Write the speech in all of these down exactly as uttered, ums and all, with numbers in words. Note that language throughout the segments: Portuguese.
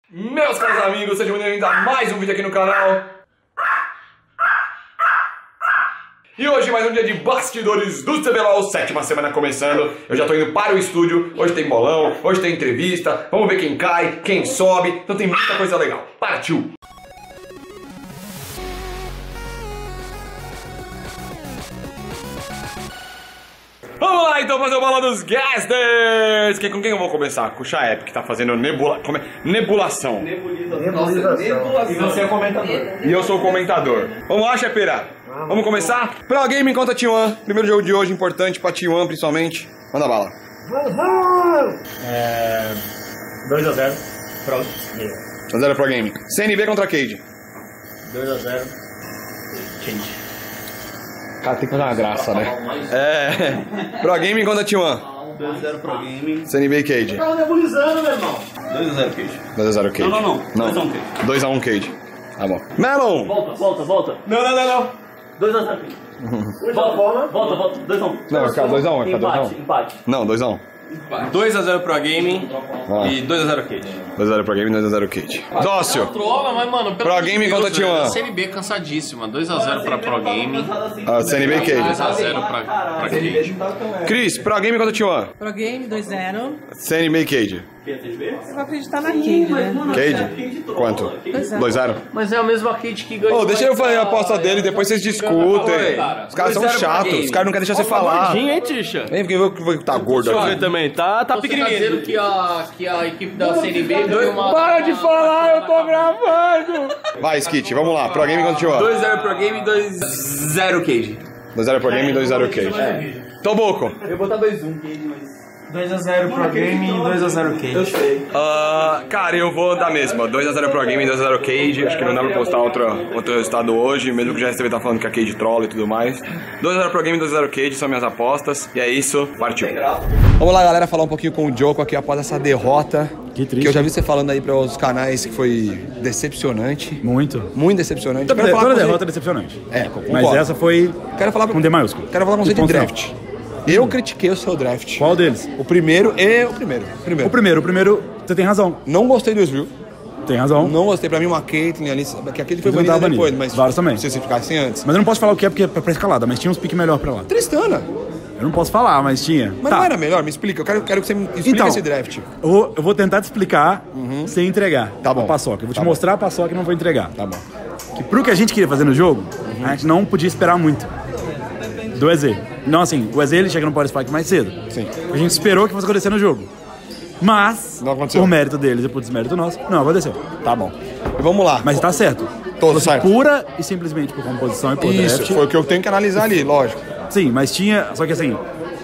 Meus caros amigos, sejam bem-vindos a mais um vídeo aqui no canal. E hoje mais um dia de bastidores do C B L O L, sétima semana começando. Eu já tô indo para o estúdio, hoje tem bolão, hoje tem entrevista. Vamos ver quem cai, quem sobe, então tem muita coisa legal. Partiu! Vamos lá então fazer o bolão dos Gasters! Quem, com quem eu vou começar? Com o Chaep, que tá fazendo nebula, como é? nebulação. Nebulização. Nebulação. E você é o comentador. E eu sou o comentador. Vamos lá, Chapeira? Vamos, Vamos começar? Pro Game contra T um. Primeiro jogo de hoje, importante pra T um principalmente. Manda bala. É... dois a zero. Pro. dois a zero Pro Game. C N B contra Cade. dois a zero. Cade. Cara, tem que fazer uma graça, né? É. Pro Game contra T um. dois a zero Pro Game. C N B e Cade. Tava nebulizando, meu irmão. dois a zero Cade. dois a zero Cade. Não, não, não. dois a um Cade. Tá bom. Melon! Volta, volta, volta. Não, não, não, não. dois a zero Cade. Volta, volta, volta, volta. dois a um. Não, cara, dois a um. Empate, empate. Não, dois a um. dois a zero Pro Game Ah. e dois a zero Cade. dois a zero Pro Game e dois a zero Cade. Dócio! Trola, mas mano, pelo Pro amor de Game Deus, contra T um. velho, a C N B cansadíssima. dois a zero pra Pro Game, Ah, C N B e dois Cade. a zero pra, pra Cade. Cris, Pro Game contra T um. Pro Game dois a zero. C N B e Cade. Eu vou acreditar na Cade, né? Cade? Quanto? dois a zero. Mas é o mesmo arcade que ganhou. Ô, deixa eu fazer a aposta dele, depois vocês discutem. Os caras são chatos, os caras não querem deixar você falar. Gordinho, hein, Tisha? Vem, porque eu vou tá gordo Deixa eu ver aqui. também, tá, tá Você tá pequenininho. dizendo que a, que a equipe da C N B ganhou uma... Para de falar, eu tô gravando! Vai, Skit, vamos lá. Pro Game contra T um. dois a zero Pro Game e dois a zero Cade. dois a zero Pro Game e dois a zero Cade. Toboco. Eu vou botar dois a um Cade, mas... dois a zero Pro Game e dois a zero Cade. Eu sei. Ah, cara, eu vou dar mesma. dois a zero Pro Game e dois a zero Cade. Acho que não dá pra postar outro, outro resultado hoje, mesmo que o G S T V tá falando que a Cade trola e tudo mais. dois a zero Pro Game e dois a zero Cade são minhas apostas. E é isso, partiu. Vamos lá, galera, falar um pouquinho com o Joko aqui após essa derrota. Que triste. Que eu já vi você falando aí para os canais que foi decepcionante. Muito. Muito decepcionante. Toda, Quero falar toda com você- derrota é decepcionante. É, concordo. Mas essa foi Quero falar com D maiúsculo. Quero falar com você E de ponto draft. Eu critiquei o seu draft. Qual deles? O primeiro e o primeiro. Primeiro. O primeiro, o primeiro, você tem razão. Não gostei do Israel. Tem razão. Não gostei. Pra mim, uma Caitlyn ali. Que a Caitlyn foi Mas bonita não tava depois, bonita. mas Vários também. se você ficasse antes. Mas eu não posso falar o que é porque é pra escalada, mas tinha uns piques melhor pra lá. Tristana. Eu não posso falar, mas tinha. Mas Tá. não era melhor? Me explica. Eu quero, quero que você me explique Então, esse draft. Eu vou, eu vou tentar te explicar sem entregar Tá bom. a paçoca. Eu vou Tá te bom. mostrar a paçoca e não vou entregar. Tá bom. Que pro que a gente queria fazer no jogo, a gente não podia esperar muito do E Z. Não, assim, o E Z ele chega no Power Spike mais cedo. Sim. A gente esperou que fosse acontecer no jogo. Mas, Não aconteceu. por mérito deles e por desmérito nosso, não aconteceu. Tá bom. E vamos lá. Mas tá certo. Todo certo. Pura e simplesmente por composição e por Isso, draft. foi o que eu tenho que analisar ali, lógico. Sim, mas tinha. Só que assim.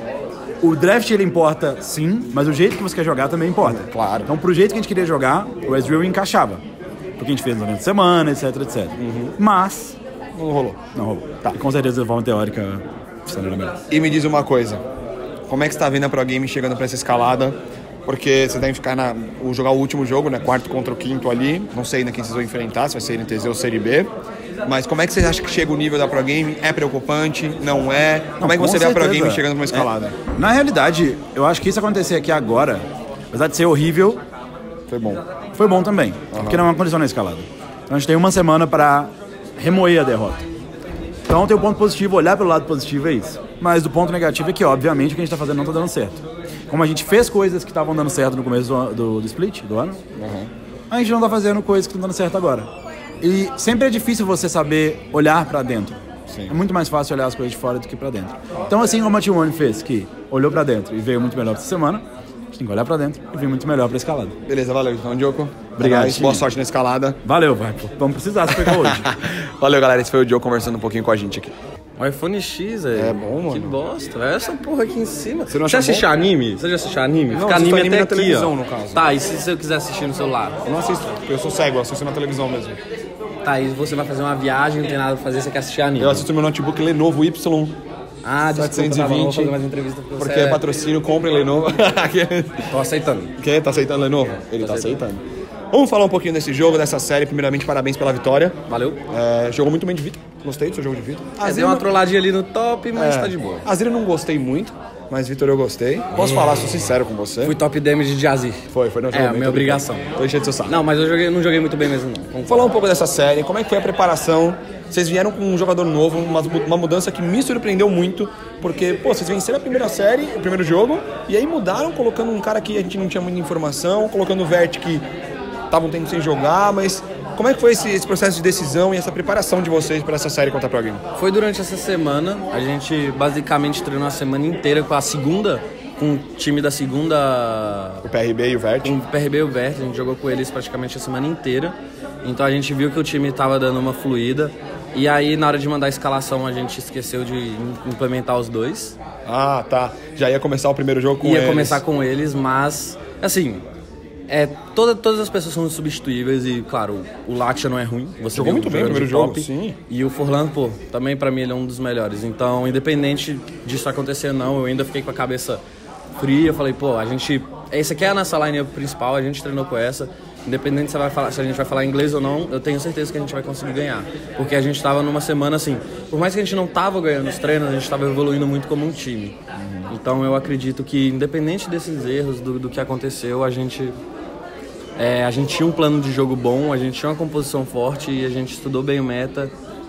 O draft ele importa sim, mas o jeito que você quer jogar também importa. Claro. Então, pro jeito que a gente queria jogar, o Ezreal encaixava. Porque a gente fez no evento de semana, etc, etcétera. Mas. Não rolou. Não rolou. Tá. E com certeza de forma teórica, estaria melhor. E me diz uma coisa. Como é que você tá vendo a Pro Game chegando pra essa escalada? Porque você deve ficar na. o- jogar o último jogo, né? Quarto contra o quinto ali. Não sei ainda quem vocês vão enfrentar, se vai ser N T Z ou Série B. Mas como é que você acha que chega o nível da Pro Game? É preocupante? Não é? Como é que Com você vê a Pro certeza. Game chegando pra uma escalada? É. Na realidade, eu acho que isso acontecer aqui agora, apesar de ser horrível, Foi bom. foi bom também. Porque não é uma condição na escalada. Então a gente tem uma semana pra remoer a derrota. Então tem o ponto positivo, olhar pelo lado positivo é isso. Mas do ponto negativo é que, obviamente, o que a gente tá fazendo não tá dando certo. Como a gente fez coisas que estavam dando certo no começo do, do, do split, do ano, a gente não tá fazendo coisas que estão dando certo agora. E sempre é difícil você saber olhar pra dentro. Sim. É muito mais fácil olhar as coisas de fora do que pra dentro. Então, assim como a T um fez, que olhou pra dentro e veio muito melhor pra essa semana, a gente tem que olhar pra dentro e vir muito melhor pra escalada. Beleza, valeu então, Joko. Obrigado, É nóis. time. Boa sorte na escalada. Valeu, vai. Pô. Vamos precisar se pegar hoje. Valeu, galera. Esse foi o Joko conversando um pouquinho com a gente aqui. O iPhone X, velho. É bom, mano. Que bosta, velho. Essa porra aqui em cima. Você não Você acha assiste bom? anime? Você já assiste anime? Não, Fica assisto anime anime até na aqui, televisão, ó. no caso. Tá, e se eu quiser assistir no celular? Eu não assisto, porque eu sou cego, eu assisto na televisão mesmo. Tá, e você vai fazer uma viagem, não tem nada pra fazer, você quer assistir anime? Eu assisto no meu notebook Lenovo Y. Ah, desculpa, setecentos e tá bom, vou vinte, fazer mais entrevista pra você. Porque é patrocínio, compre Lenovo. Tô aceitando. Quem tá aceitando Lenovo? Ele tá aceitando. Vamos falar um pouquinho desse jogo, dessa série. Primeiramente, parabéns pela vitória. Valeu. É, jogou muito bem de vida. Gostei do seu jogo de vida. É, deu uma trolladinha ali no top, mas É, tá de boa. Azir eu não gostei muito, mas Vitor eu gostei. Posso falar, sou sincero com você. Fui top damage de Jazir. Foi, foi. Não É, a minha obrigação. Tô enchendo seu saco. Não, mas eu joguei, não joguei muito bem mesmo, não. Vamos falar um pouco dessa série, como é que foi a preparação? Vocês vieram com um jogador novo, uma, uma mudança que me surpreendeu muito, porque, pô, vocês venceram a primeira série, o primeiro jogo, e aí mudaram colocando um cara que a gente não tinha muita informação, colocando o Vert que tava um tempo sem jogar, mas como é que foi esse, esse processo de decisão e essa preparação de vocês para essa série contra a Pro Game? Foi durante essa semana, a gente basicamente treinou a semana inteira com a segunda, com o time da segunda... O P R B e o Vert? Com o P R B e o Vert, a gente jogou com eles praticamente a semana inteira, então a gente viu que o time tava dando uma fluida. E aí, na hora de mandar a escalação, a gente esqueceu de implementar os dois. Ah, tá. Já ia começar o primeiro jogo com ia eles. Ia começar com eles, mas, assim, é, toda, todas as pessoas são substituíveis e, claro, o Latia não é ruim. Você Jogou viu, muito bem no primeiro jogo, sim. E o Forlan, pô, também pra mim ele é um dos melhores. Então, independente disso acontecer ou não, eu ainda fiquei com a cabeça fria. Eu falei, pô, a gente... Essa aqui é a nossa line principal, a gente treinou com essa. Independente se, vai falar, se a gente vai falar inglês ou não, eu tenho certeza que a gente vai conseguir ganhar. Porque a gente estava numa semana assim, por mais que a gente não estava ganhando os treinos, a gente estava evoluindo muito como um time. Uhum. Então eu acredito que, independente desses erros, do, do que aconteceu, a gente, é, a gente tinha um plano de jogo bom, a gente tinha uma composição forte e a gente estudou bem o meta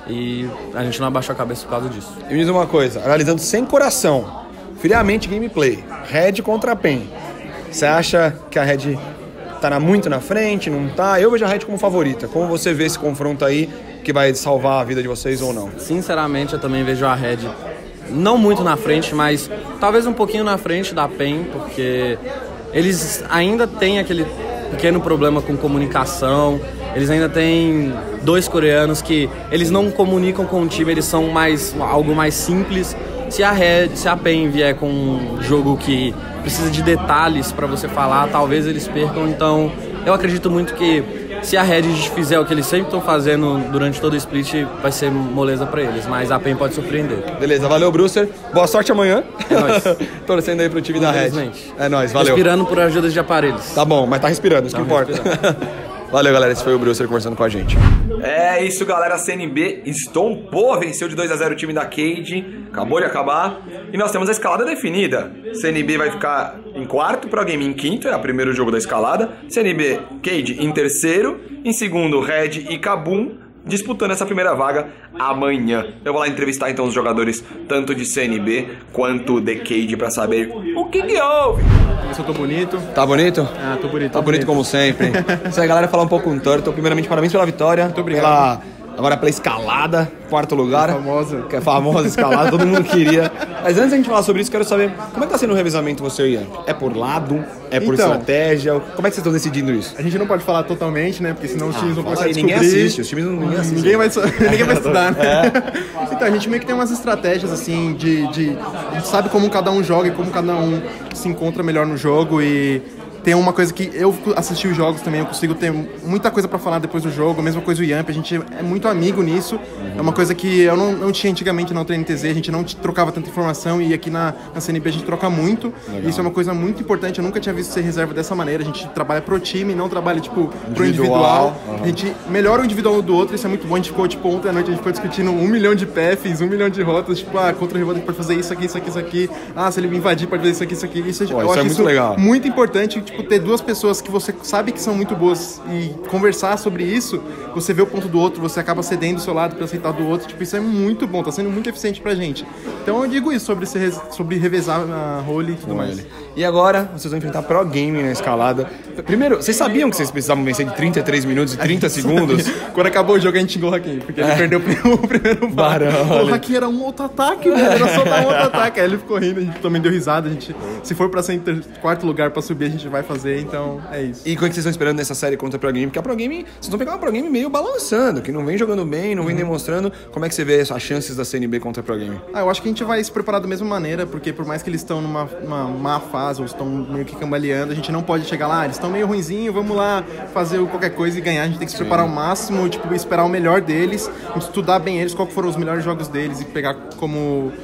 e a gente não abaixou a cabeça por causa disso. E me diz uma coisa, analisando sem coração, friamente gameplay, Red contra a Pen, você acha que a Red... tá muito na frente, não tá? Eu vejo a Red como favorita. Como você vê esse confronto aí que vai salvar a vida de vocês ou não? Sinceramente, eu também vejo a Red não muito na frente, mas talvez um pouquinho na frente da Pen, porque eles ainda têm aquele pequeno problema com comunicação. Eles ainda têm dois coreanos que eles não comunicam com o time, eles são mais, algo mais simples. Se a Red, se a Pen vier com um jogo que precisa de detalhes para você falar, talvez eles percam. Então, eu acredito muito que se a Red fizer o que eles sempre estão fazendo durante todo o split, vai ser moleza para eles. Mas a Pen pode surpreender. Beleza, valeu, Brucer. Boa sorte amanhã. É nóis. Torcendo aí pro time da Red. É nóis, valeu. Respirando por ajuda de aparelhos. Tá bom, mas tá respirando, isso tá que importa. Valeu, galera. Esse foi o Brucer conversando com a gente. É isso, galera. C N B estompou, venceu de dois a zero o time da Cade. Acabou de acabar. E nós temos a escalada definida. C N B vai ficar em quarto, Pro Game em quinto, é o primeiro jogo da escalada. C N B, Cade em terceiro. Em segundo, Red e Kabum, disputando essa primeira vaga amanhã. Eu vou lá entrevistar então os jogadores tanto de C N B quanto de Cade pra saber o que que houve. Eu tô bonito. Tá bonito? Ah, tô bonito. Tá bonito, bonito como sempre. Se a galera falar um pouco com o Turtle, primeiramente parabéns pela vitória. Muito obrigado. Pela, agora pela escalada, quarto lugar. É famosa. Que é famosa escalada, todo mundo queria. Mas antes da gente falar sobre isso, quero saber como é que tá sendo o revezamento você e o Ian? É por lado? É por então, estratégia? Como é que vocês estão decidindo isso? A gente não pode falar totalmente, né? Porque senão os times ah, vão começar a descobrir. Ninguém assiste, os times não ninguém assiste. Ninguém vai, ninguém vai estudar, né? É. Então, a gente meio que tem umas estratégias, assim, de, de... A gente sabe como cada um joga e como cada um se encontra melhor no jogo e... Tem uma coisa que eu assisti os jogos também, eu consigo ter muita coisa pra falar depois do jogo, a mesma coisa o Yamp, a gente é muito amigo nisso, uhum. É uma coisa que eu não, não tinha antigamente na outra N T Z, a gente não trocava tanta informação e aqui na, na C N B a gente troca muito, e isso é uma coisa muito importante, eu nunca tinha visto ser reserva dessa maneira, a gente trabalha pro time, não trabalha, tipo, individual. pro individual, uhum. A gente melhora o individual do outro, isso é muito bom, a gente ficou, tipo, ontem à noite a gente ficou discutindo um milhão de paths, um milhão de rotas, tipo, ah, contra o rival a gente pode fazer isso aqui, isso aqui, isso aqui, ah, se ele me invadir pode fazer isso aqui, isso aqui, isso, Pô, eu isso acho é muito isso legal. Muito importante, tipo, ter duas pessoas que você sabe que são muito boas e conversar sobre isso, você vê o ponto do outro, você acaba cedendo do seu lado pra aceitar do outro, tipo, isso é muito bom, tá sendo muito eficiente pra gente. Então eu digo isso sobre, se, sobre revezar a role e tudo Com mais. Ele. E agora, vocês vão enfrentar Pro Game na escalada. Primeiro, vocês sabiam que vocês precisavam vencer de trinta e três minutos e trinta segundos? Quando acabou o jogo a gente xingou o Hakim, porque é. ele perdeu o primeiro barão. O Hakim era um outro ataque, velho, era só dar um outro ataque. Aí ele ficou rindo, a gente também deu risada, a gente, se for pra ser em ter, quarto lugar pra subir, a gente vai fazer, então é isso. E como é que vocês estão esperando nessa série contra a Pro Game? Porque a Pro Game, vocês vão pegar uma Pro Game meio balançando, que não vem jogando bem, não vem uhum. demonstrando. Como é que você vê as chances da C N B contra a Pro Game? Ah, eu acho que a gente vai se preparar da mesma maneira, porque por mais que eles estão numa uma má fase, ou estão meio que cambaleando, a gente não pode chegar lá, ah, eles estão meio ruinzinho, vamos lá fazer qualquer coisa e ganhar. A gente tem que se preparar ao máximo, tipo, esperar o melhor deles, estudar bem eles, qual foram os melhores jogos deles e pegar como...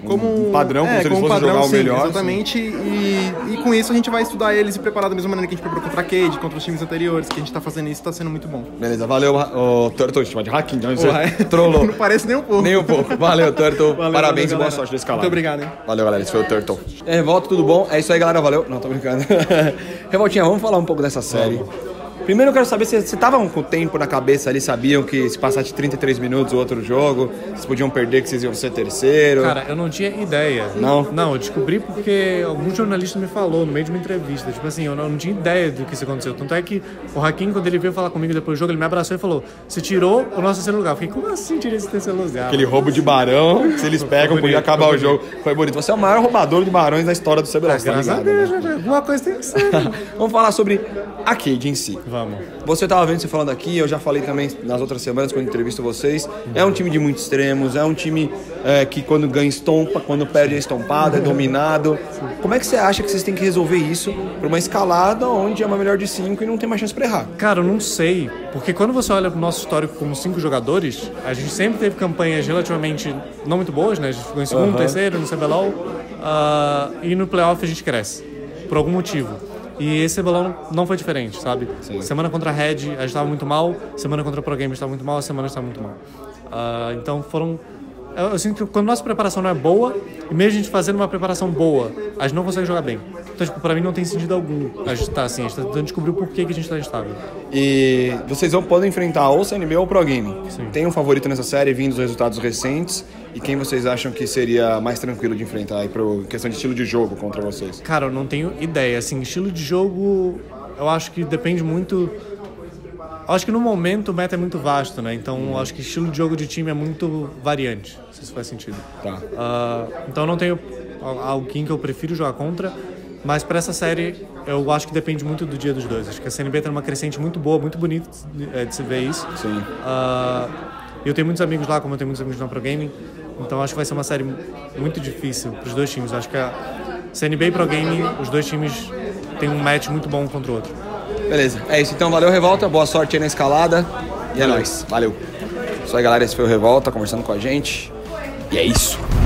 como um padrão, como é, se eles como fossem padrão, jogar o sim, melhor. exatamente. E, e com isso a gente vai estudar eles e preparar da mesma maneira que a gente preparou contra a Cade, contra os times anteriores, que a gente tá fazendo isso, tá sendo muito bom. Beleza, valeu, o Turtle, chama de hacking, então você Ué. trollou. Não parece nem um pouco. Nem um pouco. Valeu, Turtle. Valeu, Parabéns valeu, e boa galera. sorte nesse escalada. Muito obrigado, hein? Valeu, galera. Esse foi o Turtle. É, Revolta, tudo bom? É isso aí, galera. Valeu. Não, tô brincando. Revoltinha, vamos falar um pouco dessa série. Primeiro eu quero saber se vocês estavam com o tempo na cabeça ali, sabiam que se passasse de trinta e três minutos o outro jogo, vocês podiam perder, que vocês iam ser terceiro. Cara, eu não tinha ideia. Não? Não, eu descobri porque algum jornalista me falou no meio de uma entrevista. Tipo assim, eu não, eu não tinha ideia do que isso aconteceu. Tanto é que o Hakim, quando ele veio falar comigo depois do jogo, ele me abraçou e falou: você tirou o nosso terceiro lugar. Eu fiquei, como assim tirei esse terceiro lugar? Aquele roubo de barão, se eles pegam, bonito, podia acabar foi o jogo. Foi bonito. Você é o maior roubador de barões da história do C B L O S, tá Graças a ligado? Deus, né? né? Alguma coisa tem que ser. Vamos falar sobre a Cade em si. Vamos. Você tava vendo você falando aqui, eu já falei também nas outras semanas quando entrevisto vocês. É um time de muitos extremos, é um time é, que quando ganha estompa, quando perde é estompado, é dominado. Como é que você acha que vocês têm que resolver isso para uma escalada onde é uma melhor de cinco e não tem mais chance para errar? Cara, eu não sei. Porque quando você olha pro nosso histórico como cinco jogadores, a gente sempre teve campanhas relativamente não muito boas, né? A gente ficou em segundo, Uhum. terceiro, no C B L O L. Uh, e no playoff a gente cresce. Por algum motivo. E esse C B L O L não foi diferente, sabe? Sim. Semana contra a Red, a gente estava muito mal. Semana contra a Pro Gamer estava muito mal. A semana estava muito mal. Uh, então foram... Eu, eu sinto que quando a nossa preparação não é boa, e mesmo a gente fazendo uma preparação boa, a gente não consegue jogar bem. Então, tipo, pra mim não tem sentido algum. A gente tá assim, a gente tá tentando descobrir o porquê que a gente tá instável. E vocês vão podem enfrentar ou C N B ou Pro Game. Sim. Tem um favorito nessa série, vindo dos resultados recentes? E quem vocês acham que seria mais tranquilo de enfrentar aí pro questão de estilo de jogo contra vocês? Cara, eu não tenho ideia. Assim, estilo de jogo, eu acho que depende muito... Eu acho que no momento o meta é muito vasto, né? Então, eu acho que estilo de jogo de time é muito variante, se isso faz sentido. Tá. Uh, então, eu não tenho alguém que eu prefiro jogar contra, mas para essa série, eu acho que depende muito do dia dos dois. Acho que a C N B tá numa crescente muito boa, muito bonita de, de se ver isso. Sim. Uh, eu tenho muitos amigos lá, como eu tenho muitos amigos na Pro Gaming, então acho que vai ser uma série muito difícil para os dois times. Acho que a C N B e Pro Gaming, os dois times têm um match muito bom um contra o outro. Beleza, é isso então, valeu Revolta, boa sorte aí na escalada e é nóis, valeu. Isso aí galera, esse foi o Revolta conversando com a gente e é isso.